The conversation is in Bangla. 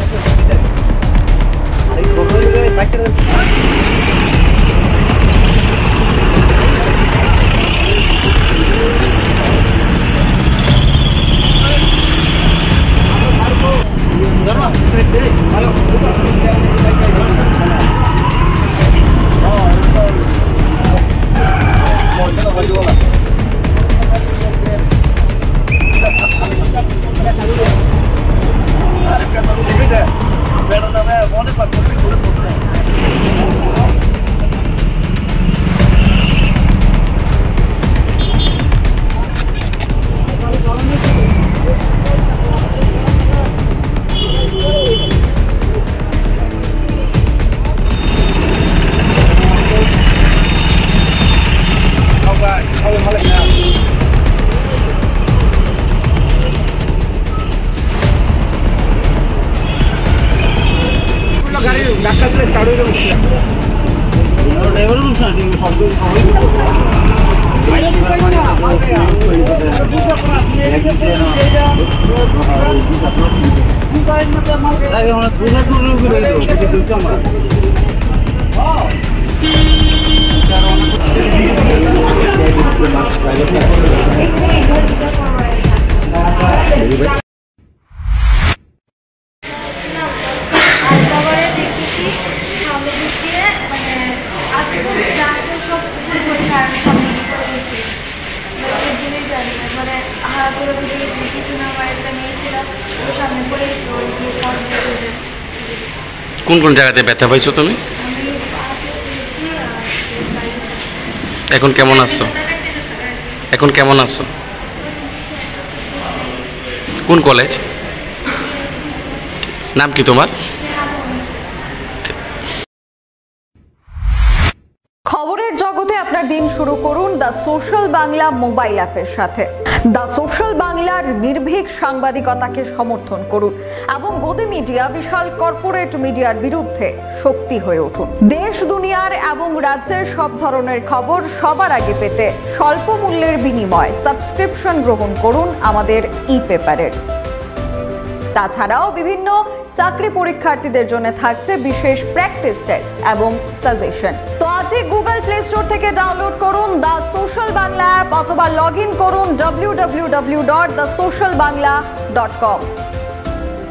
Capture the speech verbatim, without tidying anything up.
কোন কোন জায়গাতে ব্যথা পাইছো তুমি? এখন কেমন আছো? এখন কেমন আছো? কোন কলেজ? নাম কি তোমার? খবরের জগতে আপনার দিন শুরু করুন দ্য সোশ্যাল বাংলা মোবাইল অ্যাপের সাথে। দ্য সোশ্যাল বাংলার নির্ভীক সাংবাদিকতাকে সমর্থন করুন এবং গদি মিডিয়া বিশাল কর্পোরেট মিডিয়ার বিরুদ্ধে শক্তি হয়ে উঠুন। দেশ দুনিয়ার এবং রাজ্যের সব ধরনের খবর সবার আগে পেতে স্বল্প মূল্যের বিনিময়ে সাবস্ক্রিপশন গ্রহণ করুন আমাদের ই পেপারের। তাছাড়াও বিভিন্ন চাকরি পরীক্ষার্থীদের জন্য থাকছে বিশেষ প্র্যাকটিস টেস্ট এবং সাজেশন। তো আজই গুগল প্লে স্টোর থেকে ডাউনলোড করুন দ্য সোশ্যাল বাংলা অ্যাপ অথবা লগ ইন করুন W W W dot the social Bangla dot com.